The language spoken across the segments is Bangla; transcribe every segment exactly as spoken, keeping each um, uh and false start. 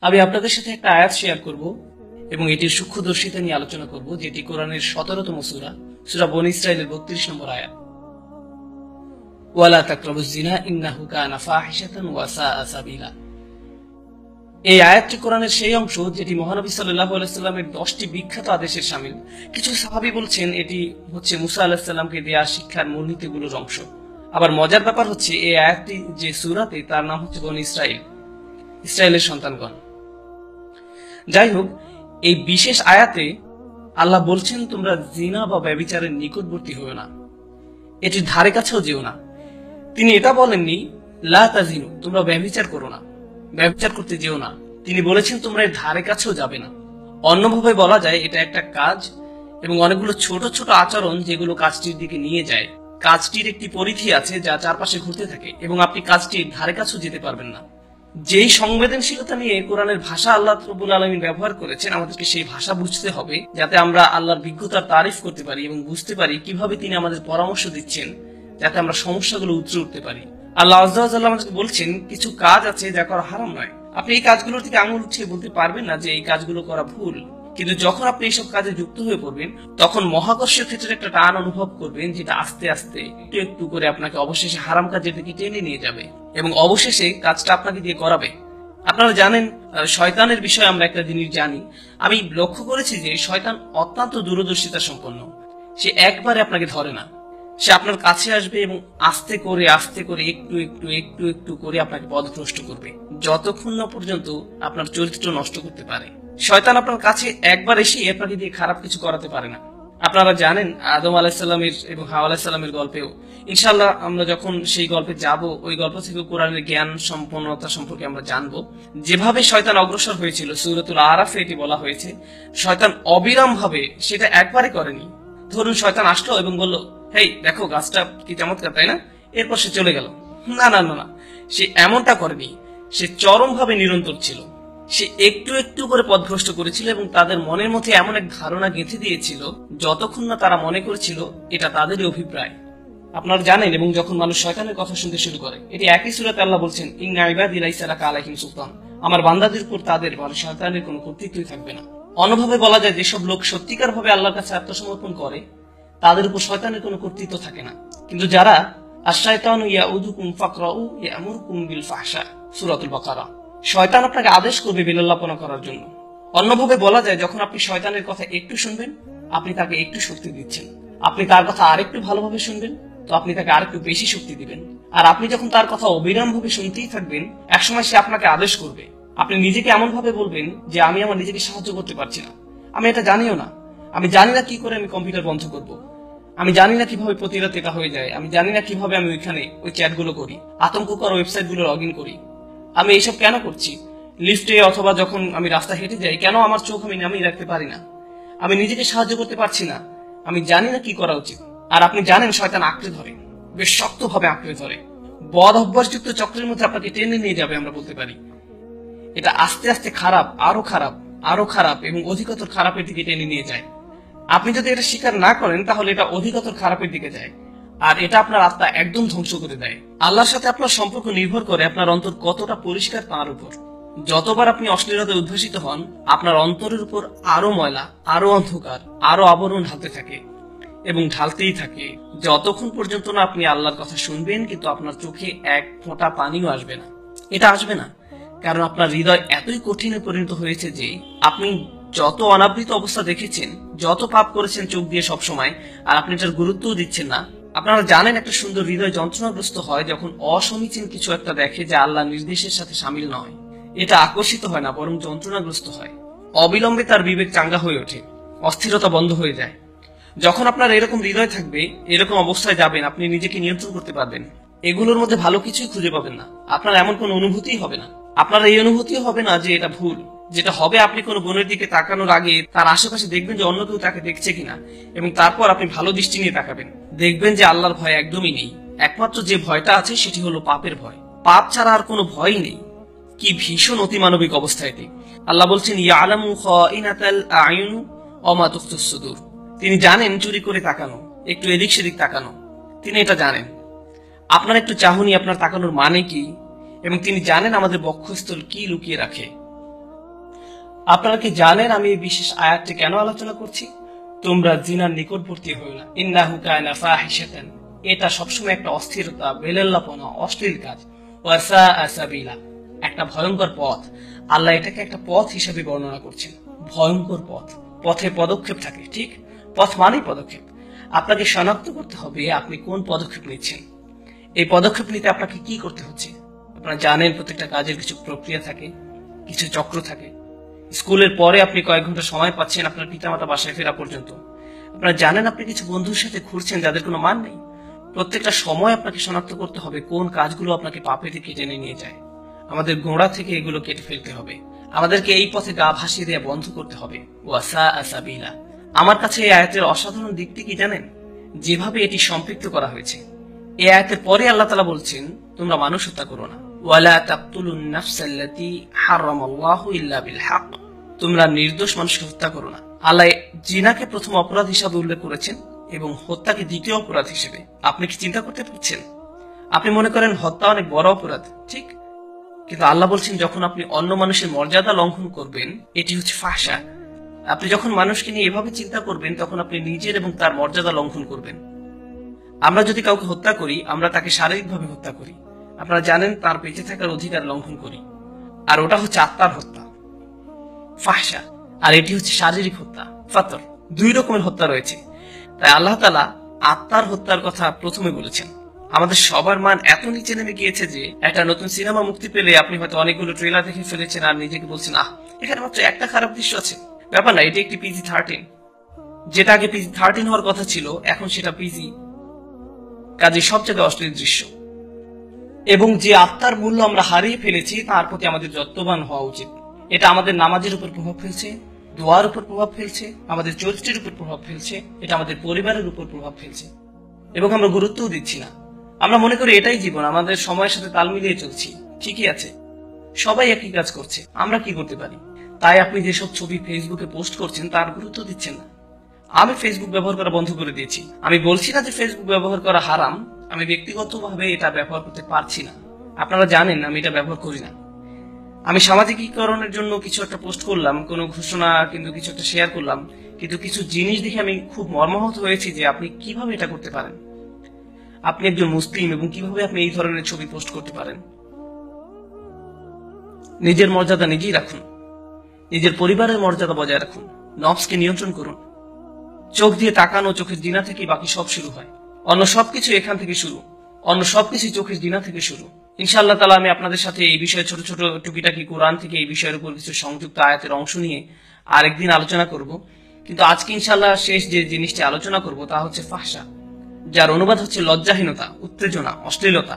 আমি আপনাদের সাথে একটা আয়াত শেয়ার করব এবং এটির সূক্ষ্মদর্শিতা নিয়ে আলোচনা করব, যেটি কোরআনের সতেরোতম সূরা সূরা বনী ইসরাঈলের বত্রিশ নম্বর আয়াত। ওয়ালা তাকরাবুজ জিনা ইন্নাহু কানা ফাহিশাতান ওয়া সাআ সাবিলা। এই আয়াতটি কোরআনের সেই অংশ যেটি মহানবী সাল্লাল্লাহু আলাইহি সাল্লামের দশটি বিখ্যাত আদেশের শামিল। কিছু সাহাবী বলছেন এটি হচ্ছে মুসা আলাইহিস সালামকে দেয়া শিক্ষার মূলনীতিগুলোর অংশ। আবার মজার ব্যাপার হচ্ছে এই আয়াতটি যে সূরাতে, তার নাম হচ্ছে বনী ইসরাঈল, ইসরায়েলের সন্তানগণ। যাই হোক, এই বিশেষ আয়াতে আল্লাহ বলছেন তোমরা জিনা বা ব্যভিচারের নিকটবর্তী হও না, এটির ধারে কাছেও যেও না। তিনি এটা বলেননি লা তাজিনু, তোমরা ব্যভিচার করো না, ব্যভিচার করতে যেও না। তিনি বলেছেন তোমরা এর ধারে কাছেও যাবে না। অন্যভাবে বলা যায় এটা একটা কাজ এবং অনেকগুলো ছোট ছোট আচরণ যেগুলো কাজটির দিকে নিয়ে যায়। কাজটির একটি পরিধি আছে যা চারপাশে ঘুরতে থাকে এবং আপনি কাজটির ধারে কাছেও যেতে পারবেন না। যেই সংবেদনশীলতা নিয়ে কোরআনের ভাষা আল্লাহ রাব্বুল আলামিন ব্যবহার করেছেন, আমাদেরকে সেই ভাষা বুঝতে হবে যাতে আমরা আল্লাহর বিজ্ঞতার তারিফ করতে পারি এবং বুঝতে পারি কিভাবে তিনি আমাদের পরামর্শ দিচ্ছেন, যাতে আমরা সমস্যাগুলো উতরে উঠতে পারি। আল্লাহ আযজা ওয়া জাল্লা আমাদেরকে বলছেন কিছু কাজ আছে যা করা হারাম নয়। আপনি এই কাজগুলোর থেকে আঙুল উঠিয়ে বলতে পারবেন না যে এই কাজগুলো করা ভুল, কিন্তু যখন আপনি এইসব কাজে যুক্ত হয়ে পড়বেন তখন মহাকর্ষীয় ক্ষেত্রে একটা টান অনুভব করবেন, যেটা আস্তে আস্তে একটু একটু করে আপনাকে অবশেষে হারাম কাজের দিকে টেনে নিয়ে যাবে এবং অবশেষে কাজটা আপনাকে দিয়ে করাবে। আপনারা জানেন শয়তানের বিষয়ে আমরা একটা জিনিস জানি। আমি লক্ষ্য করেছি যে শয়তান অত্যন্ত দূরদর্শিতা সম্পন্ন। সে একবারে আপনাকে ধরে না, সে আপনার কাছে আসবে এবং আস্তে করে আস্তে করে একটু একটু একটু একটু করে আপনাকে পথভ্রষ্ট করবে, যতক্ষণ না পর্যন্ত আপনার চরিত্র নষ্ট করতে পারে। শয়তান আপনার কাছে একবার এসে আপনাকে দিয়ে খারাপ কিছু করাতে পারে না। আপনারা জানেন আদম আলাইহিস সালামের এবং হাওয়া আলাইহিস সালামের গল্পেও, ইনশাআল্লাহ আমরা যখন সেই গল্পে যাব, ওই গল্প থেকে কোরআনের জ্ঞান সম্পন্নতা সম্পর্কে আমরা জানবো। যেভাবে শয়তান অগ্রসর হয়েছিল, সূরাতুল আরাফে এটি বলা হয়েছে, শয়তান অবিরাম ভাবে সেটা একবারে করেনি। ধরুন শয়তান আসলো এবং বলল, হেই দেখো গাছটা কি চমৎকার, তাই না? এরপর সে চলে গেল। না না না না, সে এমনটা করেনি। সে চরম ভাবে নিরন্তর ছিল। সে একটু একটু করে পথভ্রষ্ট করেছিল এবং তাদের মনের মধ্যে এমন এক ধারণা গেঁথে দিয়েছিল যতক্ষণ না তারা মনে করেছিল এটা তাদেরই অভিপ্রায়। আপনারা জানেন, এবং যখন মানুষ শয়তানের কথা শুনতে শুরু করে, এটি একই সূরাতে আল্লাহ বলছেন ইন্না ইবাদি লাইসা লাকা আলাইহিম সুলতান, আমার বান্দাদের উপর তাদের মানে শয়তানের কোনো কর্তৃত্বই থাকবে না। অন্যভাবে বলা যায়, যেসব লোক সত্যিকার ভাবে আল্লাহর কাছে আত্মসমর্পণ করে তাদের উপর শয়তানের কোনো কর্তৃত্ব থাকে না। কিন্তু যারা আশ-শায়তানু ইয়াউদুকুম ফাকরাউ ইয়ামুরকুম বিল ফাহশা, সূরাতুল বাকারা, শয়তান আপনাকে আদেশ করবে বিলল্লাপনা করার জন্য। অন্যভাবে বলা যায়, যখন আপনি শয়তানের কথা একটু শুনবেন, আপনি তাকে একটু শক্তি দিচ্ছেন। আপনি তার কথা আরেকটু ভালোভাবে শুনবেন, তো আপনি তাকে আরেকটু বেশি শক্তি দিবেন। আর আপনি যখন তার কথা অবিরাম ভাবে শুনতেই থাকবেন, একসময় সে আপনাকে আদেশ করবে। আপনি নিজেকে এমন ভাবে বলবেন যে আমি আমার নিজেকে সাহায্য করতে পারছি না, আমি এটা জানিও না, আমি জানি না কি করে আমি কম্পিউটার বন্ধ করব, আমি জানি না কিভাবে প্রতি রাত এটা হয়ে যায়, আমি জানি না কিভাবে আমি ওইখানে ওই চ্যাটগুলো করি, আতঙ্ককর ওয়েবসাইট গুলো লগ ইন করি, আমি এইসব কেন করছি, লিফটে অথবা যখন আমি রাস্তা হেঁটে যাই কেন আমার চোখ আমি নামিয়ে রাখতে পারি না, আমি নিজেকে সাহায্য করতে পারছি না, আমি জানি না কি করা উচিত। আর আপনি জানেন শয়তান আঁকড়ে ধরে, বেশ শক্ত ভাবে আঁকড়ে ধরে, বদ অভ্যাসযুক্ত চক্রের মধ্যে আপনাকে টেনে নিয়ে যাবে। আমরা বলতে পারি এটা আস্তে আস্তে খারাপ, আরো খারাপ, আরো খারাপ এবং অধিকতর খারাপের দিকে টেনে নিয়ে যায়। আপনি যদি এটা স্বীকার না করেন তাহলে এটা অধিকতর খারাপের দিকে যায়, আর এটা আপনার আত্মা একদম ধ্বংস করে দেয়। আল্লাহর সাথে আপনার সম্পর্ক নির্ভর করে আপনার অন্তর কতটা পরিষ্কার তার উপর। যতবার আপনি অশ্লীলতায় উদ্ভাসিত হন, আপনার অন্তরের উপর আরো ময়লা, আরো অন্ধকার, আরো আবরণ ঢালতে থাকে এবং ঢালতেই থাকে, যতক্ষণ পর্যন্ত না আপনি আল্লাহর কথা শুনবেন কিন্তু আপনার চোখে এক ফোঁটা পানিও আসবে না। এটা আসবে না কারণ আপনার হৃদয় এতই কঠিনে পরিণত হয়েছে যে আপনি যত অনাবৃত অবস্থা দেখেছেন, যত পাপ করেছেন চোখ দিয়ে সব সময়, আর আপনি এটার গুরুত্বও দিচ্ছেন না। আপনারা জানেন একটা সুন্দর হৃদয় যন্ত্রণাগ্রস্ত হয় যখন অসমীচীন কিছু একটা দেখে যা আল্লাহ নির্দেশের সাথে শামিল নয়। এটা আকর্ষিত হয় না, বরং যন্ত্রণাগ্রস্ত হয়। অবিলম্বে তার বিবেক চাঙ্গা হয়ে ওঠে, অস্থিরতা বন্ধ হয়ে যায়। যখন আপনার এরকম হৃদয় থাকবে, এরকম অবস্থায় যাবেন, আপনি নিজেকে নিয়ন্ত্রণ করতে পারবেন। এগুলোর মধ্যে ভালো কিছুই খুঁজে পাবেন না, আপনার এমন কোনো অনুভূতিই হবে না। আপনার এই অনুভূতিও হবে না যে এটা ভুল। যেটা হবে, আপনি কোনো বোনের দিকে তাকানোর আগে তার আশেপাশে দেখবেন যে অন্য কেউ তাকে দেখছে কিনা, এবং তারপর আপনি ভালো দৃষ্টি নিয়ে তাকাবেন, দেখবেন যে আল্লাহর ভয় একদমই নেই। একমাত্র যে ভয়টা আছে সেটি হলো পাপের ভয়। পাপ ছাড়া আর কোনো ভয়ই নেই। কি ভীষণ অতিমানবিক অবস্থা এটি। আল্লাহ বলছেন ইয়ালামু খাইনাতাল আয়ুন ওয়া মা তুখফিস সুদূর, তিনি জানেন চুরি করে তাকানো, একটু এদিক সেদিক তাকানো, তিনি এটা জানেন। আপনার একটু চাহনি আপনার তাকানোর মানে কি, এবং তিনি জানেন আমাদের বক্ষস্থল কি লুকিয়ে রাখে। আপনারা কি জানেন আমি এই বিশেষ আয়াতটি কেন আলোচনা করছি? তোমরা জিনার নিকটবর্তী হইও না, ইন্নাহু কানা ফাহিশাতান। এটা সবসময় একটা অস্থিরতা, বেলেল্লাপনা, অশ্লীল কাজ। ওয়া সাআ সাবিলা, একটা ভয়ঙ্কর পথ। আল্লাহ এটাকে একটা পথ হিসেবে বর্ণনা করছেন, ভয়ঙ্কর পথ। পথে পদক্ষেপ থাকে, ঠিক? পথ মানেই পদক্ষেপ। আপনাকে শনাক্ত করতে হবে আপনি কোন পদক্ষেপ নিচ্ছেন। এই পদক্ষেপ নিতে আপনাকে কি করতে হচ্ছে? আপনারা জানেন প্রত্যেকটা কাজের কিছু প্রক্রিয়া থাকে, কিছু চক্র থাকে। স্কুলের পরে আপনি কয়েক ঘন্টা সময় পাচ্ছেন আপনার পিতামাতা বাসায় ফেরা পর্যন্ত। আপনারা জানেন আপনি কিছু বন্ধুর সাথে ঘুরছেন যাদের কোনো মান নেই। প্রত্যেকটা সময় আপনাকে শনাক্ত করতে হবে কোন কাজগুলো আপনাকে পাপের দিকে টেনে নিয়ে যায়। আমাদের গোড়া থেকে এগুলো কেটে ফেলতে হবে। আমাদেরকে এই পথে গা ভাসিয়ে দেওয়া বন্ধ করতে হবে। ওয়া সাআ সাবিলা। আমার কাছে এই আয়াতের অসাধারণ দিকটি কি জানেন? যেভাবে এটি সম্পৃক্ত করা হয়েছে। এই আয়াতের পরে আল্লাহ তাআলা বলছেন, তোমরা মানুষ হত্যা করো না। ওয়ালা তাকতুলুন নাফসাল্লাতী হারামাল্লাহু ইল্লা বিল হক। তোমরা নির্দোষ মানুষকে হত্যা করো না। আল্লাহ জিনাকে প্রথম অপরাধ হিসাবে উল্লেখ করেছেন এবং হত্যাকে দ্বিতীয় অপরাধ হিসেবে। আপনি কি চিন্তা করতে পারছেন? আপনি মনে করেন হত্যা অনেক বড় অপরাধ, ঠিক? কিন্তু আল্লাহ বলছেন যখন আপনি অন্য মানুষের মর্যাদা লঙ্ঘন করবেন, এটি হচ্ছে ফাহশা। আপনি যখন মানুষকে নিয়ে এভাবে চিন্তা করবেন তখন আপনি নিজের এবং তার মর্যাদা লঙ্ঘন করবেন। আমরা যদি কাউকে হত্যা করি, আমরা তাকে শারীরিকভাবে হত্যা করি। আপনারা জানেন তার বেঁচে থাকার অধিকার লঙ্ঘন করি, আর ওটা হচ্ছে আত্মার হত্যা, ফাহশা। আর এটি হচ্ছে শারীরিক হত্যা, ফাতর। দুই রকমের হত্যা রয়েছে। তাই আল্লাহ তাআলা আত্মার হত্যার কথা প্রথমে বলেছেন। আমাদের সবার মান এত নিচে নেমে গিয়েছে যে একটা নতুন সিনেমা মুক্তি পেলে আপনি হয়তো অনেকগুলো ট্রেলার দেখে ফেলেছেন আর নিজেকে বলছেন, আহ এখানে মাত্র একটা খারাপ দৃশ্য আছে। ব্যাপার না, এটি একটি পিজি থার্টিন। যেটা আগে পিজি থার্টিন হওয়ার কথা ছিল এখন সেটা পিজি। কাজে সব জায়গায় অশ্লীল দৃশ্য। এবং যে আত্মার মূল্য আমরা হারিয়ে ফেলেছি তার প্রতি আমাদের যত্নবান হওয়া উচিত। এটা আমাদের নামাজের উপর প্রভাব ফেলছে, দোয়ার উপর প্রভাব ফেলছে, আমাদের চরিত্রের উপর প্রভাব ফেলছে, এটা আমাদের পরিবারের উপর প্রভাব ফেলছে। এবং আমরা গুরুত্বও দিচ্ছি না। আমরা মনে করি এটাই জীবন, আমাদের সময়ের সাথে তাল মিলিয়ে চলছি। ঠিকই আছে, সবাই একই কাজ করছে, আমরা কি করতে পারি? তাই আপনি যেসব ছবি ফেসবুকে পোস্ট করছেন তার গুরুত্ব দিচ্ছেন না। আমি ফেসবুক ব্যবহার করা বন্ধ করে দিয়েছি। আমি বলছি না যে ফেসবুক ব্যবহার করা হারাম, আমি ব্যক্তিগতভাবে এটা ব্যবহার করতে পারছি না। আপনারা জানেন আমি এটা ব্যবহার করি না। আমি সামাজিকীকরণের জন্য কিছু একটা পোস্ট করলাম, কোনো ঘোষণা কিন্তু কিছু একটা শেয়ার করলাম, কিন্তু কিছু জিনিস দেখে আমি খুব মর্মাহত হয়েছি যে আপনি কিভাবে এটা করতে পারেন। আপনি একজন মুসলিম এবং কিভাবে আপনি এই ধরনের ছবি পোস্ট করতে পারেন? নিজের মর্যাদা নিজেই রাখুন, নিজের পরিবারের মর্যাদা বজায় রাখুন, নফসকে নিয়ন্ত্রণ করুন। চোখ দিয়ে তাকানো চোখের জিনা থেকে বাকি সব শুরু হয়। অন্য সবকিছু এখান থেকে শুরু, অন্য সবকিছু চোখের জিনা থেকে শুরু। ইনশাআল্লাহ তাআলা আমি আপনাদের সাথে এই বিষয়ে ছোট ছোট টুকিটাকি কোরআন থেকে এই বিষয়ের উপর কিছু সংযুক্ত আয়াতের অংশ নিয়ে আরেকদিন আলোচনা করব। কিন্তু আজকে ইনশাআল্লাহ শেষ যে জিনিসটি আলোচনা করব তা হচ্ছে ফাহশা, যার অনুবাদ হচ্ছে লজ্জাহীনতা, উত্তেজনা, অশ্লীলতা।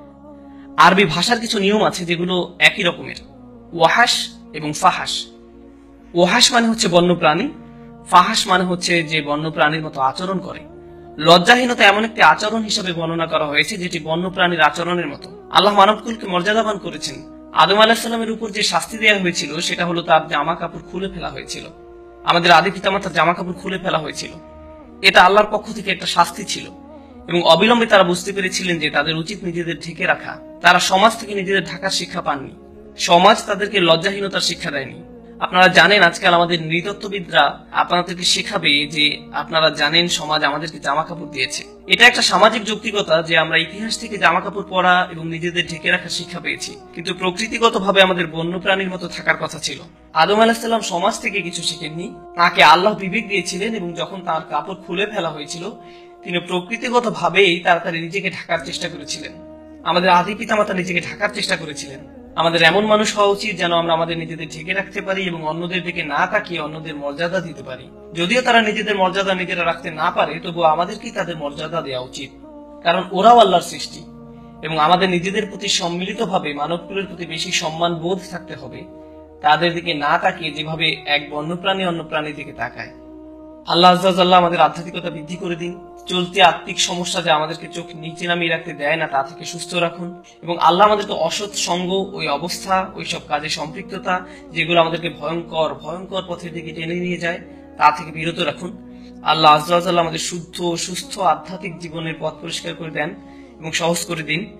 আরবি ভাষার কিছু নিয়ম আছে যেগুলো একই রকমের, ওয়াহাস এবং ফাহাস। ওয়াহাস মানে হচ্ছে বন্যপ্রাণী, ফাহাস মানে হচ্ছে যে বন্যপ্রাণীর মতো আচরণ করে। লজ্জাহীনতা এমন একটি আচরণ হিসেবে বর্ণনা করা হয়েছে যেটি বন্যপ্রাণীর আচরণের মতো। আল্লাহ মানবকুলকে মর্যাদাবান করেছেন। আদম আলাইহিস সালামের উপর যে শাস্তি দেওয়া হয়েছিল সেটা হলো তার জামা কাপড় খুলে ফেলা হয়েছিল। আমাদের আদি পিতামাতার জামা কাপড় খুলে ফেলা হয়েছিল। এটা আল্লাহর পক্ষ থেকে একটা শাস্তি ছিল এবং অবিলম্বে তারা বুঝতে পেরেছিলেন যে তাদের উচিত নিজেদের ঢেকে রাখা। তারা সমাজ থেকে নিজেদের ঢাকার শিক্ষা পাননি, সমাজ তাদেরকে লজ্জাহীনতার শিক্ষা দেয়নি। আপনারা জানেন আজকাল আমাদের নৃতত্ত্ববিদরা আপনাদেরকে শেখাবে যে আপনারা জানেন সমাজ আমাদেরকে জামা কাপড় দিয়েছে। এটা একটা সামাজিক যৌক্তিকতা যে আমরা ইতিহাস থেকে জামা কাপড় পরা এবং নিজেদের ঢেকে রাখার শিক্ষা পেয়েছি, কিন্তু প্রকৃতিগতভাবে আমাদের বন্যপ্রাণীর মতো থাকার কথা ছিল। আদম আলাইহিস সালাম সমাজ থেকে কিছু শিখেননি, তাকে আল্লাহ বিবেক দিয়েছিলেন এবং যখন তার কাপড় খুলে ফেলা হয়েছিল তিনি প্রকৃতিগতভাবেই তাড়াতাড়ি নিজেকে ঢাকার চেষ্টা করেছিলেন। আমাদের আদি পিতামাতা নিজেকে ঢাকার চেষ্টা করেছিলেন। আমাদের এমন মানুষ হওয়া উচিত যেন আমরা আমাদের নিজেদের ঢেকে রাখতে পারি এবং অন্যদের দিকে না তাকিয়ে অন্যদের মর্যাদা দিতে পারি। যদিও তারা নিজেদের মর্যাদা নিজেরা রাখতে না পারে, তবুও আমাদেরকেই তাদের মর্যাদা দেওয়া উচিত, কারণ ওরাও আল্লাহর সৃষ্টি। এবং আমাদের নিজেদের প্রতি সম্মিলিতভাবে মানবকুলের প্রতি বেশি সম্মান বোধ থাকতে হবে, তাদের দিকে না তাকিয়ে যেভাবে এক বন্যপ্রাণী অন্য প্রাণীর দিকে তাকায়। আল্লাহ আজ্জা ওয়া জাল্লা আমাদের আধ্যাত্মিকতা বৃদ্ধি করে দিন। চলতি আত্মিক সমস্যা যা আমাদেরকে চোখ নিচে নামিয়ে রাখতে দেয় না তা থেকে সুস্থ রাখুন এবং আল্লাহ আমাদেরকে অসৎ সঙ্গ, ওই অবস্থা, ওই সব কাজে সম্পৃক্ততা যেগুলো আমাদেরকে ভয়ঙ্কর ভয়ঙ্কর পথের দিকে টেনে নিয়ে যায় তা থেকে বিরত রাখুন। আল্লাহ আজ্জা ওয়া জাল্লা আমাদের শুদ্ধ সুস্থ আধ্যাত্মিক জীবনের পথ পরিষ্কার করে দেন এবং সহজ করে দিন।